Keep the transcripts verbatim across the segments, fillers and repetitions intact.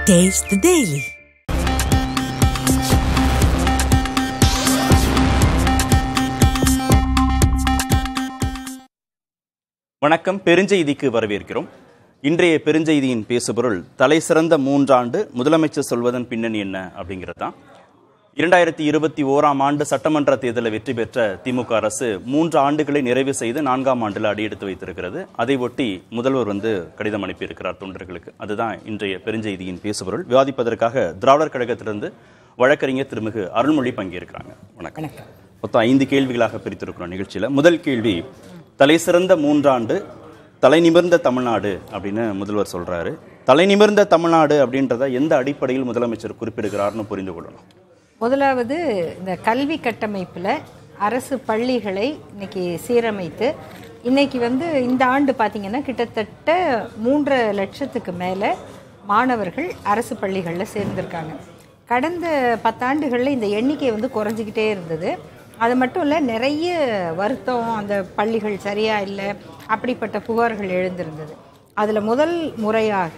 Taste the Daily. வணக்கம். பெருஞ்செய்திக்கு வரவேற்கிறோம். இன்றைய பெருஞ்செய்தியின் பேசுபொருள் தலை சிறந்த மூன்றாண்டு முதலமைச்சர் சொல்வதன் பின்னணி என்ன அப்படிங்கிறது தான். இரண்டாயிரத்தி இருபத்தி ஓராம் ஆண்டு சட்டமன்ற தேர்தலில் வெற்றி பெற்ற திமுக அரசு மூன்று ஆண்டுகளை நிறைவு செய்து நான்காம் ஆண்டில் அடியெடுத்து வைத்திருக்கிறது. அதை ஒட்டி முதல்வர் வந்து கடிதம் அனுப்பியிருக்கிறார் தொண்டர்களுக்கு. அதுதான் இன்றைய பெருஞ்செய்தியின் பேசுபொருள். விவாதிப்பதற்காக திராவிடர் கழகத்திலிருந்து வழக்கறிஞர் திருமிகு அருள்மொழி பங்கேற்கிறாங்க. வணக்கம். மொத்தம் ஐந்து கேள்விகளாக பிரித்திருக்கிறோம் நிகழ்ச்சியில். முதல் கேள்வி, தலை சிறந்த மூன்றாண்டு தலை நிமிர்ந்த தமிழ்நாடு அப்படின்னு முதல்வர் சொல்றாரு. தலை நிமிர்ந்த தமிழ்நாடு அப்படின்றத எந்த அடிப்படையில் முதலமைச்சர் குறிப்பிடுகிறார்னு புரிந்து கொள்ளணும். முதலாவது, இந்த கல்வி கட்டமைப்பில் அரசு பள்ளிகளை இன்னைக்கு சீரமைத்து இன்னைக்கு வந்து இந்த ஆண்டு பார்த்திங்கன்னா கிட்டத்தட்ட மூன்றரை லட்சத்துக்கு மேலே மாணவர்கள் அரசு பள்ளிகளில் சேர்ந்திருக்காங்க. கடந்த பத்தாண்டுகளில் இந்த எண்ணிக்கை வந்து குறைஞ்சிக்கிட்டே இருந்தது. அது மட்டும் இல்லை, நிறைய வருத்தம், அந்த பள்ளிகள் சரியாக இல்லை, அப்படிப்பட்ட புகார்கள் எழுந்திருந்தது. அதில் முதல் முறையாக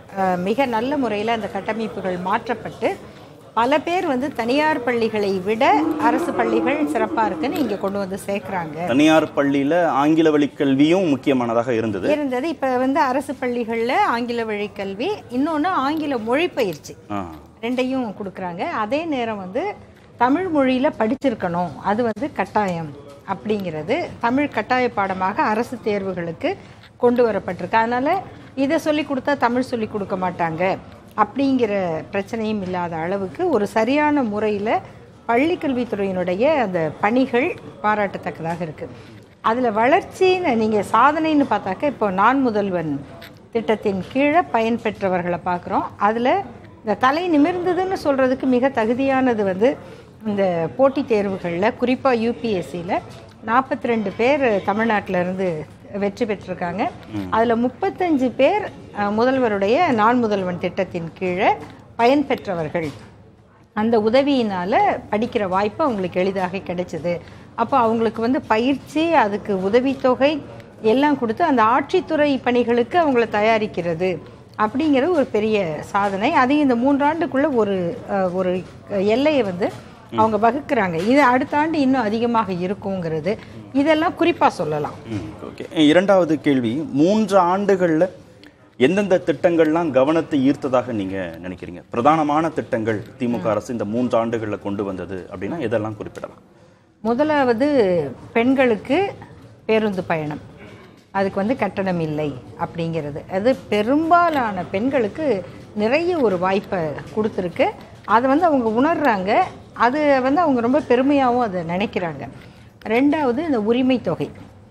மிக நல்ல முறையில் அந்த கட்டமைப்புகள் மாற்றப்பட்டு பல பேர் வந்து தனியார் பள்ளிகளை விட அரசு பள்ளிகள் சிறப்பாக இருக்குன்னு இங்கே கொண்டு வந்து சேர்க்குறாங்க. தனியார் பள்ளியில் ஆங்கில வழி கல்வியும் முக்கியமானதாக இருந்தது இருந்தது இப்போ வந்து அரசு பள்ளிகளில் ஆங்கில வழி கல்வி, இன்னொன்று ஆங்கில மொழி பயிற்சி, ரெண்டையும் கொடுக்குறாங்க. அதே நேரம் வந்து தமிழ் மொழியில் படிச்சிருக்கணும், அது வந்து கட்டாயம் அப்படிங்கிறது தமிழ் கட்டாய பாடமாக அரசு தேர்வுகளுக்கு கொண்டு வரப்பட்டிருக்கு. அதனால் இதை சொல்லி கொடுத்தா தமிழ் சொல்லி கொடுக்க மாட்டாங்க அப்படிங்கிற பிரச்சனையும் இல்லாத அளவுக்கு ஒரு சரியான முறையில் பள்ளிக்கல்வித்துறையினுடைய அந்த பணிகள் பாராட்டத்தக்கதாக இருக்குது. அதில் வளர்ச்சின்னு நீங்கள் சாதனைன்னு பார்த்தாக்க இப்போ நான் முதல்வன் திட்டத்தின் கீழே பயன்பெற்றவர்களை பார்க்குறோம். அதில் இந்த தலை நிமிர்ந்ததுன்னு சொல்கிறதுக்கு மிக தகுதியானது வந்து இந்த போட்டித் தேர்வுகளில் குறிப்பாக யூபிஎஸ்சியில் நாற்பத்தி ரெண்டு பேர் தமிழ்நாட்டிலேருந்து வெற்றி பெற்றிருக்காங்க. அதில் முப்பத்தஞ்சு பேர் முதல்வருடைய நான் முதல்வன் திட்டத்தின் கீழே பயன்பெற்றவர்கள். அந்த உதவியினால் படிக்கிற வாய்ப்பு அவங்களுக்கு எளிதாக கிடைச்சிது. அப்போ அவங்களுக்கு வந்து பயிற்சி, அதுக்கு உதவித்தொகை எல்லாம் கொடுத்து அந்த ஆட்சித்துறை பணிகளுக்கு அவங்கள தயாரிக்கிறது அப்படிங்கிறது ஒரு பெரிய சாதனை. அதையும் இந்த மூன்றாண்டுக்குள்ளே ஒரு ஒரு எல்லையை வந்து அவங்க வகுக்கிறாங்க. இது அடுத்த ஆண்டு இன்னும் அதிகமாக இருக்குங்கிறது இதெல்லாம் குறிப்பாக சொல்லலாம். ஓகே. இரண்டாவது கேள்வி, மூன்று ஆண்டுகளில் எந்தெந்த திட்டங்கள்லாம் கவனத்தை ஈர்த்ததாக நீங்கள் நினைக்கிறீங்க? பிரதானமான திட்டங்கள் திமுக அரசு இந்த மூன்று ஆண்டுகளில் கொண்டு வந்தது அப்படின்னா எதெல்லாம் குறிப்பிடலாம்? முதலாவது, பெண்களுக்கு பேருந்து பயணம், அதுக்கு வந்து கட்டணம் இல்லை அப்படிங்கிறது. அது பெரும்பாலான பெண்களுக்கு நிறைய ஒரு வாய்ப்பை கொடுத்துருக்கு. அதை வந்து அவங்க உணர்றாங்க, அது வந்து அவங்க ரொம்ப பெருமையாகவும் அதை நினைக்கிறாங்க. ரெண்டாவது, இந்த உரிமை தொகை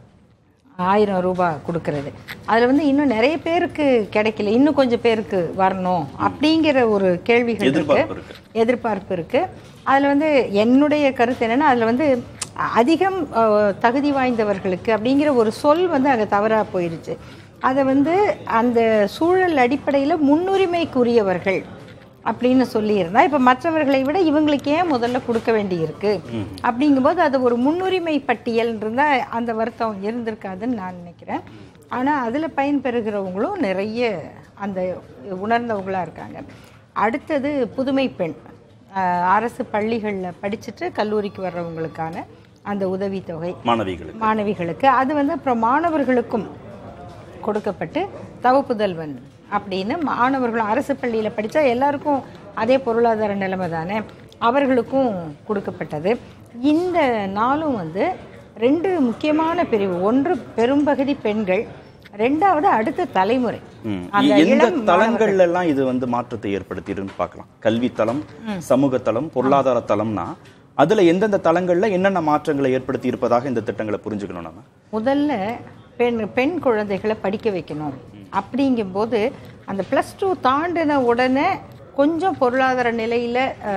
ஆயிரம் ரூபாய் கொடுக்கறது, அதில் வந்து இன்னும் நிறைய பேருக்கு கிடைக்கல, இன்னும் கொஞ்சம் பேருக்கு வரணும் அப்படிங்கிற ஒரு கேள்விகள் இருக்கு, எதிர்பார்ப்பு இருக்குது. அதில் வந்து என்னுடைய கருத்து என்னென்னா, அதில் வந்து அதிகம் தகுதி வாய்ந்தவர்களுக்கு அப்படிங்கிற ஒரு சொல் வந்து அங்கே தவறாக போயிடுச்சு. அதை வந்து அந்த சூழல் அடிப்படையில் முன்னுரிமைக்குரியவர்கள் அப்படின்னு சொல்லியிருந்தா, இப்போ மற்றவர்களை விட இவங்களுக்கு ஏன் முதல்ல கொடுக்க வேண்டியிருக்கு அப்படிங்கும்போது அது ஒரு முன்னுரிமை பட்டியல் இருந்தால் அந்த வருத்தம் இருந்திருக்காதுன்னு நான் நினைக்கிறேன். ஆனால் அதில் பயன்பெறுகிறவங்களும் நிறைய அந்த உணர்ந்தவங்களாக இருக்காங்க. அடுத்தது, புதுமை பெண், அரசு பள்ளிகளில் படிச்சுட்டு கல்லூரிக்கு வர்றவங்களுக்கான அந்த உதவித்தொகை மாணவிகளுக்கு மாணவிகளுக்கு அது வந்து அப்புறம் மாணவர்களுக்கும் கொடுக்கப்பட்டு தவப்புதல்வன் அப்படின்னு மாணவர்களும் அரசு பள்ளியில் படித்தா எல்லாருக்கும் அதே பொருளாதார நிலைமை தானே, அவர்களுக்கும் கொடுக்கப்பட்டது. இந்த நாளும் வந்து ரெண்டு முக்கியமான பிரிவு, ஒன்று பெரும்பகுதி பெண்கள், ரெண்டாவது அடுத்த தலைமுறை. எந்த தளங்கள்ல எல்லாம் இது வந்து மாற்றத்தை ஏற்படுத்திடுன்னு பார்க்கலாம். கல்வி தளம், சமூக தளம், பொருளாதார தளம்னா அதுல எந்தெந்த தளங்கள்ல என்னென்ன மாற்றங்களை ஏற்படுத்தி இருப்பதாக இந்த திட்டங்களை புரிஞ்சுக்கணும். நம்ம முதல்ல பெண் பெண் குழந்தைகளை படிக்க வைக்கணும். அப்படிங்கும்போது அந்த ப்ளஸ் டூ தாண்டின உடனே கொஞ்சம் பொருளாதார நிலையில்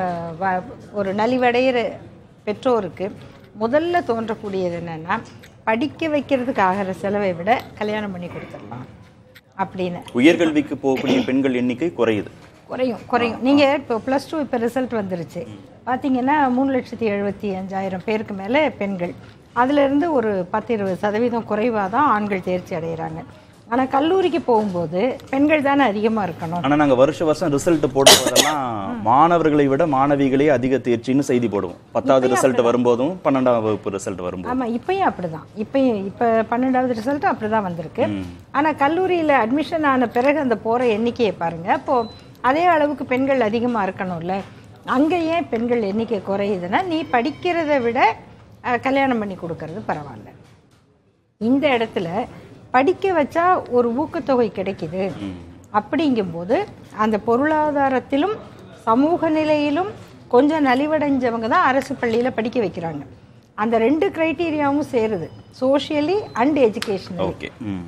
ஒரு நலிவடைகிற பெற்றோருக்கு முதல்ல தோன்றக்கூடியது என்னென்னா, படிக்க வைக்கிறதுக்கு ஆகிற செலவை விட கல்யாணம் பண்ணி கொடுத்துடலாம் அப்படின்னு. உயர்கல்விக்கு போகக்கூடிய பெண்கள் எண்ணிக்கை குறையுது குறையும் குறையும் நீங்கள் இப்போ ப்ளஸ் டூ இப்போ ரிசல்ட் வந்துருச்சு பார்த்தீங்கன்னா, மூணு லட்சத்தி எழுபத்தி அஞ்சாயிரம் பேருக்கு மேலே பெண்கள், அதிலிருந்து ஒரு பத்து இருபது சதவீதம் குறைவாக தான் ஆண்கள் தேர்ச்சி அடைகிறாங்க. ஆனால் கல்லூரிக்கு போகும்போது பெண்கள் தானே அதிகமாக இருக்கணும். ஆனால் நாங்கள் வருஷ வருஷம் ரிசல்ட் போடும்போதெல்லாம் மாணவர்களை விட மாணவிகளே அதிக தேர்ச்சின்னு செய்தி போடுவோம். பத்தாவது ரிசல்ட் வரும்போதும் பன்னெண்டாம் வகுப்பு ரிசல்ட் வரும்போது. ஆமாம், இப்பயும் அப்படிதான். இப்பயும் இப்போ பன்னெண்டாவது ரிசல்ட்டும் அப்படி தான் வந்திருக்கு. ஆனால் கல்லூரியில் அட்மிஷன் ஆன பிறகு அந்த போகிற எண்ணிக்கையை பாருங்கள். அப்போது அதே அளவுக்கு பெண்கள் அதிகமாக இருக்கணும்ல. அங்கே ஏன் பெண்கள் எண்ணிக்கை குறையுதுன்னா, நீ படிக்கிறத விட கல்யாணம் பண்ணி கொடுக்கறது பரவாயில்ல. இந்த இடத்துல படிக்க வச்சா ஒரு ஊக்கத்தொகை கிடைக்குது. அப்படிங்கும்போது அந்த பொருளாதாரத்திலும் சமூக நிலையிலும் கொஞ்சம் நலிவடைஞ்சவங்க தான் அரசு பள்ளியில் படிக்க வைக்கிறாங்க. அந்த ரெண்டு கிரைட்டீரியாவும் சேருது, சோஷியலி அண்ட் எஜுகேஷனலி.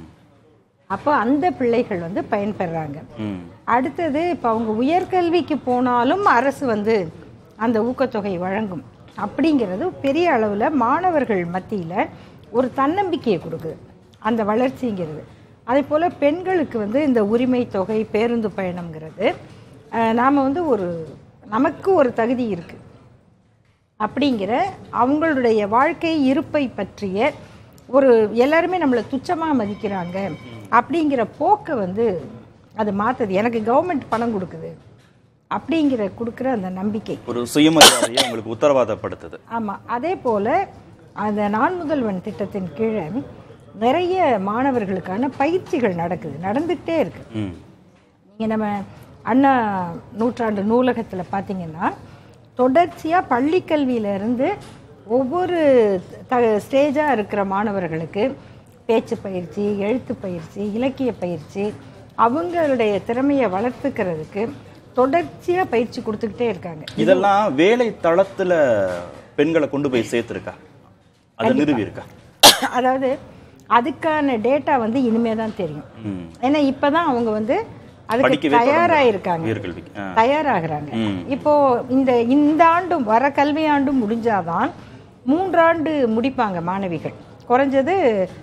அப்போ அந்த பிள்ளைகள் வந்து பயன்பெறாங்க. அடுத்தது இப்போ அவங்க உயர்கல்விக்கு போனாலும் அரசு வந்து அந்த ஊக்கத்தொகை வழங்கும். அப்படிங்கிறது பெரிய அளவில் மாணவர்கள் மத்தியில் ஒரு தன்னம்பிக்கையை கொடுக்குது, அந்த வளர்ச்சிங்கிறது. அதே போல் பெண்களுக்கு வந்து இந்த உரிமை தொகை, பேருந்து பயணம்ங்கிறது நாம் வந்து ஒரு நமக்கு ஒரு தகுதி இருக்குது அப்படிங்கிற அவங்களுடைய வாழ்க்கை இருப்பை பற்றிய ஒரு எல்லாருமே நம்மளை துச்சமாக மதிக்கிறாங்க அப்படிங்கிற போக்கை வந்து அது மாற்றுது. எனக்கு கவர்மெண்ட் பணம் கொடுக்குது அப்படிங்கிற கொடுக்குற அந்த நம்பிக்கை, ஒரு சுயமரியாதையை உங்களுக்கு உத்தரவாதப்படுத்துது. ஆமாம். அதே போல் அந்த நான் முதல்வன் திட்டத்தின் கீழே நிறைய மாணவர்களுக்கான பயிற்சிகள் நடக்குது, நடந்துகிட்டே இருக்கு. நீங்கள் நம்ம அண்ணா நூற்றாண்டு நூலகத்தில் பார்த்தீங்கன்னா தொடர்ச்சியாக பள்ளிக்கல்வியிலேருந்து ஒவ்வொரு த ஸ்டேஜாக இருக்கிற மாணவர்களுக்கு பேச்சு பயிற்சி, எழுத்து பயிற்சி, இலக்கிய பயிற்சி, அவங்களுடைய திறமையை வளர்த்துக்கிறதுக்கு தொடர்ச்சியாக பயிற்சி கொடுத்துக்கிட்டே இருக்காங்க. இதெல்லாம் வேலை தளத்தில் பெண்களை கொண்டு போய் சேர்த்துருக்கா, அது நிறுவி இருக்கா? அதாவது அதுக்கான டேட்டா வந்து இனிமே தான் தெரியும். ஏன்னா இப்போதான் அவங்க வந்து அதுக்கு தயாராயிருக்காங்க, தயாராகிறாங்க. இப்போ இந்த இந்த ஆண்டும் வர கல்வி ஆண்டும் முடிஞ்சாதான் மூன்றாண்டு முடிப்பாங்க மாணவிகள். குறைஞ்சது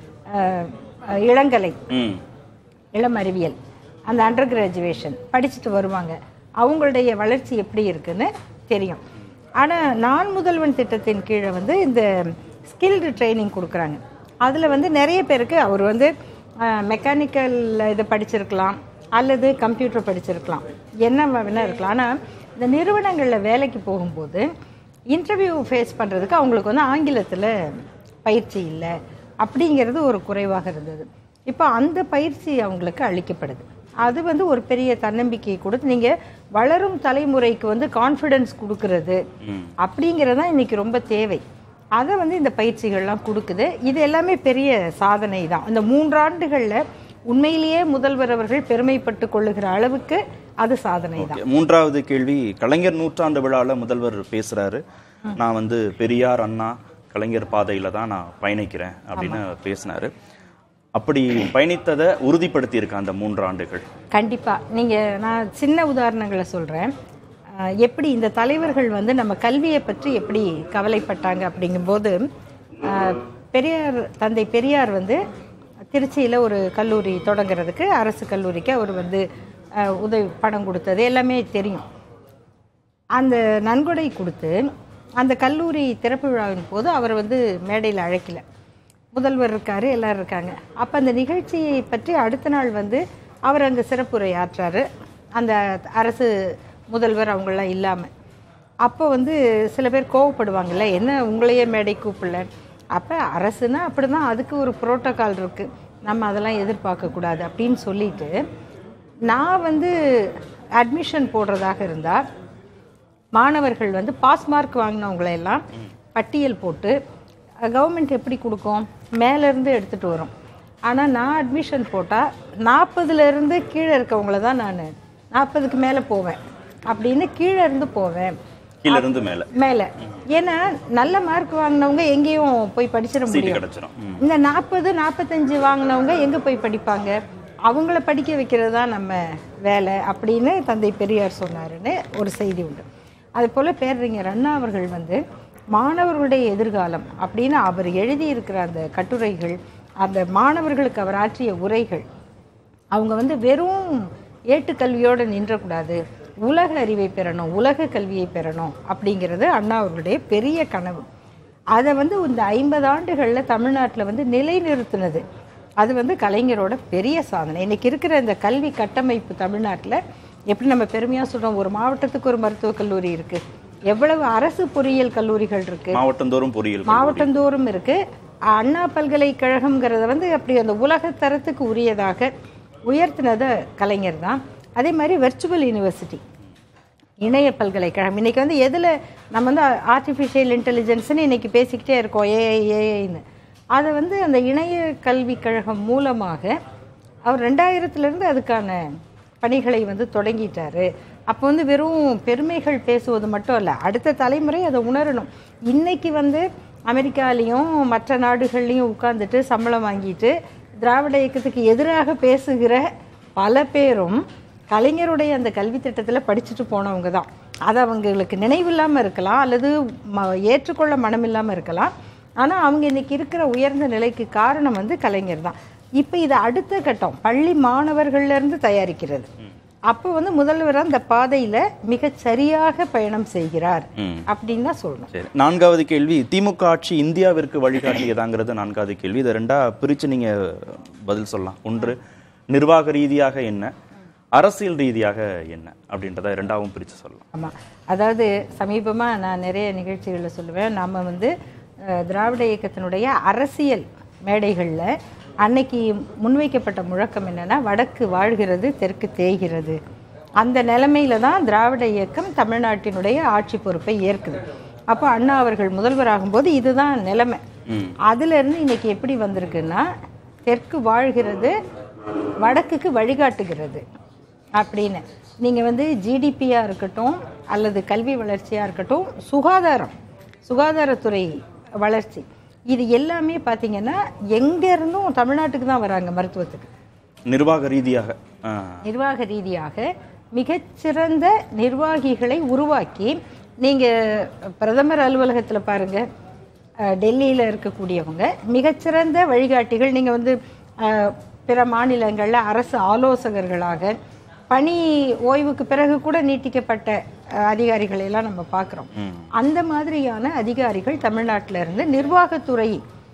இளங்கலை, இளம் அறிவியல், அந்த அண்டர் கிராஜுவேஷன் படிச்சுட்டு வருவாங்க. அவங்களுடைய வளர்ச்சி எப்படி இருக்குன்னு தெரியும். ஆனால் நான் முதல்வன் திட்டத்தின் கீழே வந்து இந்த ஸ்கில்டு ட்ரைனிங் கொடுக்குறாங்க. அதில் வந்து நிறைய பேருக்கு அவர் வந்து மெக்கானிக்கல் இதை படிச்சிருக்கலாம் அல்லது கம்ப்யூட்டர் படிச்சிருக்கலாம், என்ன வேணா இருக்கலாம். ஆனால் இந்த நிறுவனங்களில் வேலைக்கு போகும்போது இன்டர்வியூ ஃபேஸ் பண்ணுறதுக்கு அவங்களுக்கு வந்து ஆங்கிலத்தில் பயிற்சி இல்லை அப்படிங்கிறது ஒரு குறைவாக இருந்தது. இப்போ அந்த பயிற்சி அவங்களுக்கு அளிக்கப்படுது. அது வந்து ஒரு பெரிய தன்னம்பிக்கையை கொடுத்து நீங்கள் வளரும் தலைமுறைக்கு வந்து கான்ஃபிடென்ஸ் கொடுக்கறது அப்படிங்கிறது தான் இன்றைக்கி ரொம்ப தேவை. அதை வந்து இந்த பயிற்சிகள்லாம் கொடுக்குது. இது எல்லாமே பெரிய சாதனை தான். இந்த மூன்றாண்டுகளில் உண்மையிலேயே முதல்வர் அவர்கள் பெருமைப்பட்டு கொள்ளுகிற அளவுக்கு அது சாதனை தான். மூன்றாவது கேள்வி, கலைஞர் நூற்றாண்டு விழாவில் முதல்வர் பேசுகிறாரு, நான் வந்து பெரியார், அண்ணா, கலைஞர் பாதையில் தான் நான் பயணிக்கிறேன் அப்படின்னு பேசினாரு. அப்படி பயணித்ததை உறுதிப்படுத்தி இருக்க அந்த மூன்று ஆண்டுகள் கண்டிப்பாக. நீங்கள் நான் சின்ன உதாரணங்களை சொல்கிறேன். எப்படி இந்த தலைவர்கள் வந்து நம்ம கல்வியை பற்றி எப்படி கவலைப்பட்டாங்க அப்படிங்கும்போது, பெரியார் தந்தை பெரியார் வந்து திருச்சியில் ஒரு கல்லூரி தொடங்கிறதுக்கு அரசு கல்லூரிக்கு அவர் வந்து உதவி பணம் கொடுத்தது எல்லாமே தெரியும். அந்த நன்கொடை கொடுத்து அந்த கல்லூரி திறப்பு விழாவின் போது அவர் வந்து மேடையில் அழைக்கல, முதல்வர் இருக்கார், எல்லோரும் இருக்காங்க. அப்போ அந்த நிகழ்ச்சியை பற்றி அடுத்த நாள் வந்து அவர் அங்கே சிறப்புரை ஆற்றாரு, அந்த அரசு முதல்வர் அவங்களாம் இல்லாமல். அப்போ வந்து சில பேர் கோவப்படுவாங்கள்ல, என்ன உங்களையே மேடை கூப்பிடல. அப்போ அரசுனா அப்படி தான், அதுக்கு ஒரு புரோட்டோக்கால் இருக்குது, நம்ம அதெல்லாம் எதிர்பார்க்கக்கூடாது அப்படின்னு சொல்லிட்டு, நான் வந்து அட்மிஷன் போடுறதாக இருந்தால் மாணவர்கள் வந்து பாஸ் மார்க் வாங்கினவங்களையெல்லாம் பட்டியல் போட்டு கவர்மெண்ட் எப்படி கொடுக்கும், மேலேருந்து எடுத்துகிட்டு வரும். ஆனால் நான் அட்மிஷன் போட்டால் நாற்பதுலேருந்து கீழே இருக்கவங்கள தான் நான் நாற்பதுக்கு மேலே போவேன் அப்படின்னு கீழே இருந்து போவேன், கீழே இருந்து மேலே மேலே. ஏன்னா நல்ல மார்க் வாங்கினவங்க எங்கேயும் போய் படிச்சிட முடியும். இந்த நாற்பது நாற்பத்தஞ்சு வாங்கினவங்க எங்கே போய் படிப்பாங்க, அவங்கள படிக்க வைக்கிறது தான் நம்ம வேலை அப்படின்னு தந்தை பெரியார் சொன்னாருன்னு ஒரு செய்தி உண்டு. அதுபோல் பேரறிஞர் அண்ணா அவர்கள் வந்து மாணவர்களுடைய எதிர்காலம் அப்படின்னு அவர் எழுதியிருக்கிற அந்த கட்டுரைகள், அந்த மாணவர்களுக்கு அவர் ஆற்றிய உரைகள், அவங்க வந்து வெறும் ஏட்டுக்கல்வியோடு நின்றக்கூடாது, உலக அறிவை பெறணும், உலக கல்வியை பெறணும் அப்படிங்கிறது அண்ணா அவர்களுடைய பெரிய கனவு. அதை வந்து இந்த ஐம்பது ஆண்டுகளில் தமிழ்நாட்டில் வந்து நிலைநிறுத்தினது அது வந்து கலைஞரோட பெரிய சாதனை. இன்னைக்கு இருக்கிற இந்த கல்வி கட்டமைப்பு தமிழ்நாட்டில் எப்படி நம்ம பெருமையாக சொல்கிறோம், ஒரு மாவட்டத்துக்கு ஒரு மருத்துவக் கல்லூரி இருக்குது, எவ்வளவு அரசு பொறியியல் கல்லூரிகள் இருக்குது, மாவட்டந்தோறும் பொறியியல் மாவட்டந்தோறும் இருக்குது. அண்ணா பல்கலைக்கழகம்ங்கிறத வந்து அப்படி அந்த உலக தரத்துக்கு உரியதாக உயர்த்தினது கலைஞர் தான். அதே மாதிரி வெர்ச்சுவல் யூனிவர்சிட்டி, இணைய பல்கலைக்கழகம். இன்றைக்கி வந்து எதில் நம்ம வந்து ஆர்டிஃபிஷியல் இன்டெலிஜென்ஸ்னு இன்றைக்கி பேசிக்கிட்டே இருக்கோம், ஏஐ ஏஐன்னு. அதை வந்து அந்த இணைய கல்விக் கழகம் மூலமாக அவர் ரெண்டாயிரத்துலேருந்து அதுக்கான பணிகளை வந்து தொடங்கிட்டார். அப்போ வந்து வெறும் பெருமைகள் பேசுவது மட்டும் இல்லை, அடுத்த தலைமுறை அதை உணரணும். இன்றைக்கி வந்து அமெரிக்காலேயும் மற்ற நாடுகள்லேயும் உட்கார்ந்துட்டு சம்பளம் வாங்கிட்டு திராவிட இயக்கத்துக்கு எதிராக பேசுகிற பல பேரும் கலைஞருடைய அந்த கல்வி திட்டத்தில் படிச்சுட்டு போனவங்க தான். அது அவங்களுக்கு நினைவில்லாமல் இருக்கலாம், அல்லது ம ஏற்றுக்கொள்ள மனம் இல்லாமல் இருக்கலாம். ஆனால் அவங்க இன்றைக்கி இருக்கிற உயர்ந்த நிலைக்கு காரணம் வந்து கலைஞர் தான். இப்போ இது அடுத்த கட்டம், பள்ளி மாணவர்கள்லேருந்து தயாரிக்கிறது. அப்போ வந்து முதல்வர் அந்த பாதையில் மிக சரியாக பயணம் செய்கிறார் அப்படின்னு தான் சொல்லணும். நான்காவது கேள்வி, திமுக ஆட்சி இந்தியாவிற்கு வழிகாட்டியதாங்கிறது நான்காவது கேள்வி. இதை ரெண்டா பிரித்து நீங்கள் பதில் சொல்லலாம். ஒன்று நிர்வாக ரீதியாக என்ன, அரசியல் ரீதியாக என்ன அப்படின்றத ரெண்டாவும் பிரித்து சொல்லலாம். ஆமாம், அதாவது சமீபமாக நான் நிறைய நிகழ்ச்சிகளில் சொல்லுவேன், நம்ம வந்து திராவிட இயக்கத்தினுடைய அரசியல் மேடைகளில் அன்னைக்கு முன்வைக்கப்பட்ட முழக்கம் என்னென்னா, வடக்கு வாழ்கிறது தெற்கு தேய்கிறது. அந்த நிலைமையில தான் திராவிட இயக்கம் தமிழ்நாட்டினுடைய ஆட்சி பொறுப்பை ஏற்குது. அப்போ அண்ணா அவர்கள் முதல்வராகும்போது இதுதான் நிலைமை. அதுலேருந்து இன்னைக்கு எப்படி வந்திருக்குன்னா, தெற்கு வாழ்கிறது வடக்குக்கு வழிகாட்டுகிறது அப்படின்னு. நீங்கள் வந்து ஜிடிபியாக இருக்கட்டும், அல்லது கல்வி வளர்ச்சியாக இருக்கட்டும், சுகாதாரம் சுகாதாரத்துறை வளர்ச்சி, இது எல்லாமே பார்த்தீங்கன்னா எங்கேருந்தும் தமிழ்நாட்டுக்கு தான் வராங்க மருத்துவத்துக்கு. நிர்வாக ரீதியாக நிர்வாக ரீதியாக மிகச்சிறந்த நிர்வாகிகளை உருவாக்கி, நீங்கள் பிரதமர் அலுவலகத்தில் பாருங்கள், டெல்லியில் இருக்கக்கூடியவங்க மிகச்சிறந்த வழிகாட்டிகள். நீங்கள் வந்து பிற மாநிலங்களில் அரசு ஆலோசகர்களாக பணி ஓய்வுக்கு பிறகு கூட நீட்டிக்கப்பட்ட அதிகாரிகளை எல்லாம் நம்ம பார்க்குறோம். அந்த மாதிரியான அதிகாரிகள் தமிழ்நாட்டில் இருந்து நிர்வாகத்துறை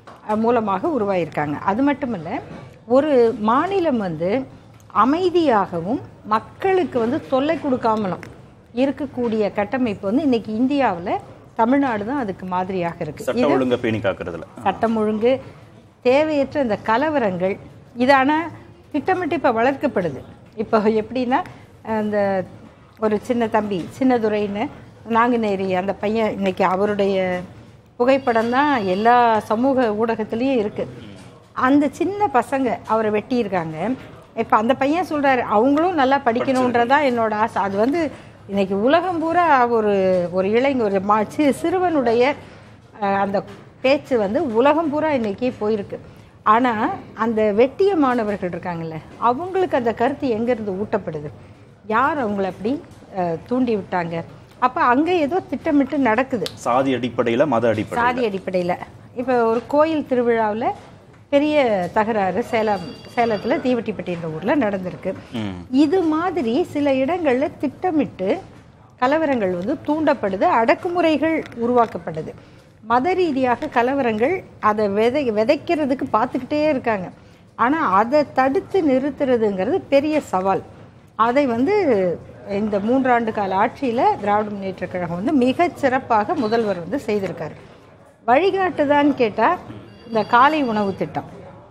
மூலமாக உருவாயிருக்காங்க. அது மட்டும் இல்லை, ஒரு மாநிலம் வந்து அமைதியாகவும் மக்களுக்கு வந்து தொல்லை கொடுக்காமலும் இருக்கக்கூடிய கட்டமைப்பு வந்து இன்னைக்கு இந்தியாவில் தமிழ்நாடு தான் அதுக்கு மாதிரியாக இருக்குது. சட்டம் ஒழுங்கு பேணி காக்கிறதுல சட்டம் ஒழுங்கு, தேவையற்ற இந்த கலவரங்கள், இதான திட்டமிட்டு இப்போ வளர்க்கப்படுது. இப்போ எப்படின்னா, அந்த ஒரு சின்ன தம்பி சின்னதுரைன்னு நாங்குநேரி அந்த பையன், இன்னைக்கு அவருடைய புகைப்படம் தான் எல்லா சமூக ஊடகத்துலேயும் இருக்குது. அந்த சின்ன பசங்க அவரை வெட்டியிருக்காங்க. இப்போ அந்த பையன் சொல்கிறாரு, அவங்களும் நல்லா படிக்கணுன்றதான் என்னோட ஆசை. அது வந்து இன்னைக்கு உலகம் பூரா ஒரு ஒரு இளைஞர் ஒரு மா சிறுவனுடைய அந்த பேச்சு வந்து உலகம் பூரா இன்னைக்கு போயிருக்கு. ஆனால் அந்த வெட்டிய மாணவர்கள் இருக்காங்கல்ல, அவங்களுக்கு அந்த கருத்து எங்கேருந்து ஊட்டப்படுது, யார் அவங்கள அப்படி தூண்டி விட்டாங்க? அப்போ அங்கே ஏதோ திட்டமிட்டு நடக்குது, சாதி அடிப்படையில் மத அடிப்படை சாதி அடிப்படையில். இப்போ ஒரு கோயில் திருவிழாவில் பெரிய தகராறு சேலம் சேலத்தில் தீவட்டிப்பட்டின்ற ஊரில் நடந்திருக்கு. இது மாதிரி சில இடங்களில் திட்டமிட்டு கலவரங்கள் வந்து தூண்டப்படுது, அடக்குமுறைகள் உருவாக்கப்படுது. மத ரீதியாக கலவரங்கள் அதை விதை விதைக்கிறதுக்கு பார்த்துக்கிட்டே இருக்காங்க. ஆனால் அதை தடுத்து நிறுத்துறதுங்கிறது பெரிய சவால். அதை வந்து இந்த மூன்றாண்டு கால ஆட்சியில் திராவிட முன்னேற்ற கழகம் வந்து மிக சிறப்பாக முதல்வர் வந்து செய்திருக்காரு. வழிகாட்டுதான்னு கேட்டால் இந்த காலை உணவு திட்டம்,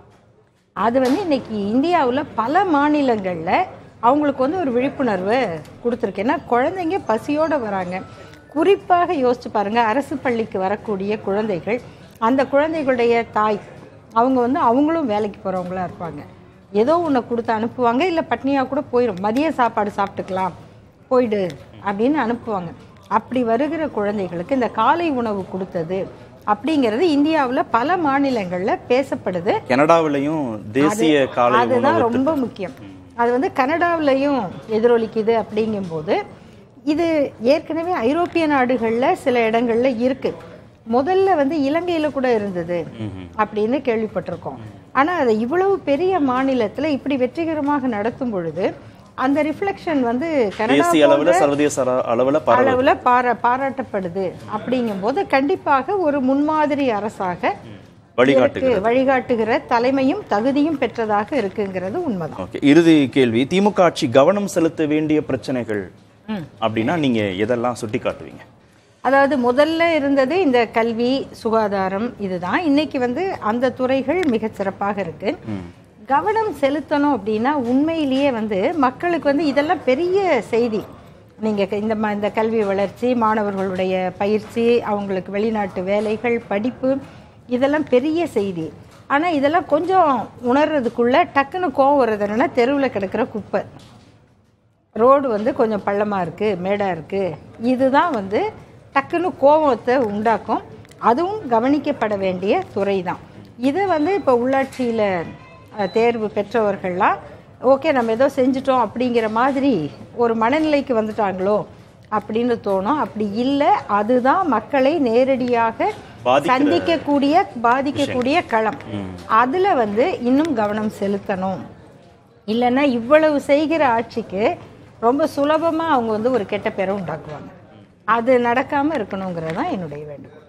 அது வந்து இன்னைக்கு இந்தியாவில் பல மாநிலங்களில் அவங்களுக்கு வந்து ஒரு விழிப்புணர்வு கொடுத்துருக்கு. ஏன்னா குழந்தைங்க பசியோடு வராங்க. குறிப்பாக யோசிச்சு பாருங்கள், அரசு பள்ளிக்கு வரக்கூடிய குழந்தைகள், அந்த குழந்தைகளுடைய தாய் அவங்க வந்து அவங்களும் வேலைக்கு போகிறவங்களா இருப்பாங்க. ஏதோ ஒன்று கொடுத்து அனுப்புவாங்க, இல்லை பட்னியாக கூட போயிடும், மதிய சாப்பாடு சாப்பிட்டுக்கலாம் போயிடு அப்படின்னு அனுப்புவாங்க. அப்படி வருகிற குழந்தைகளுக்கு இந்த காலை உணவு கொடுத்தது அப்படிங்கிறது இந்தியாவில் பல மாநிலங்களில் பேசப்படுது. கனடாவிலையும் தேசிய காலை உணவு அதுதான் ரொம்ப முக்கியம். அது வந்து கனடாவிலையும் எதிரொலிக்குது. அப்படிங்கும்போது இது ஏற்கனவே ஐரோப்பிய நாடுகளில் சில இடங்களில் இருக்கு. முதல்ல வந்து இலங்கையில் கூட இருந்தது அப்படின்னு கேள்விப்பட்டிருக்கோம். ஆனால் அதை இவ்வளவு பெரிய மாநிலத்தில் இப்படி வெற்றிகரமாக நடத்தும் பொழுது அந்த ரிஃப்ளெக்ஷன் வந்து சர்வதேச அளவில் அளவில் பாரா பாராட்டப்படுது. அப்படிங்கும்போது கண்டிப்பாக ஒரு முன்மாதிரி அரசாக வழிகாட்டுகிறது வழிகாட்டுகிற தலைமையும் தகுதியும் பெற்றதாக இருக்குங்கிறது உண்மைதான். ஓகே, இறுதி கேள்வி, திமுக ஆட்சி கவனம் செலுத்த வேண்டிய பிரச்சனைகள் அப்படின்னா நீங்க எதெல்லாம் சுட்டி காட்டுவீங்க? அதாவது முதல்ல இருந்தது இந்த கல்வி, சுகாதாரம், இதுதான். இன்னைக்கு வந்து அந்த துறைகள் மிக சிறப்பாக இருக்கு. கவனம் செலுத்தணும் அப்படின்னா உண்மையிலேயே வந்து மக்களுக்கு வந்து இதெல்லாம் பெரிய செய்தி. நீங்கள் இந்த இந்த கல்வி வளர்ச்சி, மாணவர்களுடைய பயிற்சி, அவங்களுக்கு வெளிநாட்டு வேலைகள், படிப்பு, இதெல்லாம் பெரிய செய்தி. ஆனால் இதெல்லாம் கொஞ்சம் உணர்றதுக்குள்ளே டக்குன்னு கோவம் வர்றது என்னென்னா தெருவில் கிடக்கிற குப்பை, ரோடு வந்து கொஞ்சம் பள்ளமாக இருக்குது, மேடாக இருக்குது, இதுதான் வந்து டக்குன்னு கோபத்தை உண்டாக்கும். அதுவும் கவனிக்கப்பட வேண்டிய துறை தான். இதை வந்து இப்போ உள்ளாட்சியில் தேர்வு பெற்றவர்கள்லாம் ஓகே நம்ம ஏதோ செஞ்சிட்டோம் அப்படிங்கிற மாதிரி ஒரு மனநிலைக்கு வந்துட்டாங்களோ அப்படின்னு தோணும். அப்படி இல்லை, அதுதான் மக்களை நேரடியாக சந்திக்கக்கூடிய பாதிக்கக்கூடிய களம். அதில் வந்து இன்னும் கவனம் செலுத்தணும். இல்லைன்னா இவ்வளவு செய்கிற ஆட்சிக்கு ரொம்ப சுலபமாக அவங்க வந்து ஒரு கெட்ட பேரை உண்டாக்குவாங்க. அது நடக்காமல் இருக்கணுங்கிறது தான் என்னுடைய வேண்டுகோள்.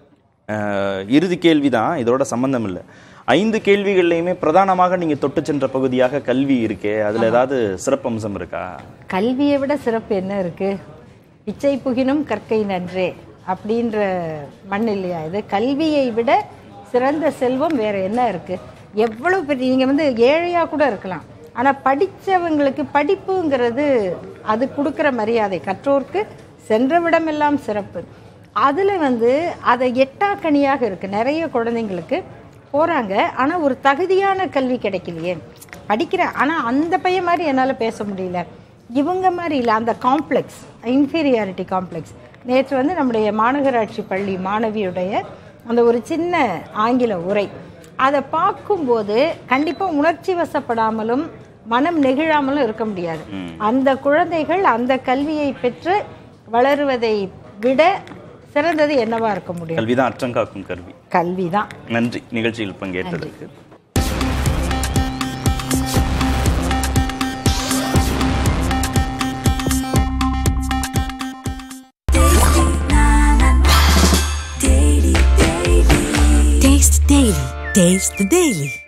இறுதி கேள்வி தான், இதோட சம்பந்தம் இல்லை. ஐந்து கேள்விகள்லையுமே பிரதானமாக நீங்க தொட்டு சென்ற பகுதியாக கல்வி இருக்கே, அதுல ஏதாவது சிறப்பம்சம் இருக்கா? கல்வியை விட சிறப்பு என்ன இருக்கு? பிச்சை புகினும் கற்கை நன்றே அப்படின்ற மண் இல்லையா இது? கல்வியை விட சிறந்த செல்வம் வேற என்ன இருக்கு? எவ்வளவு பெரிய நீங்க வந்து ஏழையா கூட இருக்கலாம், ஆனா படிச்சவங்களுக்கு படிப்புங்கிறது அது கொடுக்குற மரியாதை, கற்றோர்க்கு சென்றவிடமெல்லாம் சிறப்பு. அதுல வந்து அதை எட்டாக்கணியாக இருக்கு. நிறைய குழந்தைங்களுக்கு போகிறாங்க, ஆனால் ஒரு தகுதியான கல்வி கிடைக்கலையே. படிக்கிறேன், ஆனால் அந்த பையன் மாதிரி என்னால் பேச முடியல, இவங்க மாதிரி இல்லை. அந்த காம்ப்ளெக்ஸ், இன்ஃபீரியாரிட்டி காம்ப்ளெக்ஸ். நேற்று வந்து நம்முடைய மாநகராட்சி பள்ளி மாணவியுடைய அந்த ஒரு சின்ன ஆங்கில உரை, அதை பார்க்கும்போது கண்டிப்பாக உணர்ச்சி வசப்படாமலும் மனம் நெகிழாமலும் இருக்க முடியாது. அந்த குழந்தைகள் அந்த கல்வியை பெற்று வளருவதை விட சிறந்தது என்னவா இருக்க முடியும்? கல்விதான் அற்றங்காக்கும் கல்வி. கல்விதான். நன்றி நிகழ்ச்சியில் பங்கேற்றதற்கு. Taste the Daily. Taste the Daily.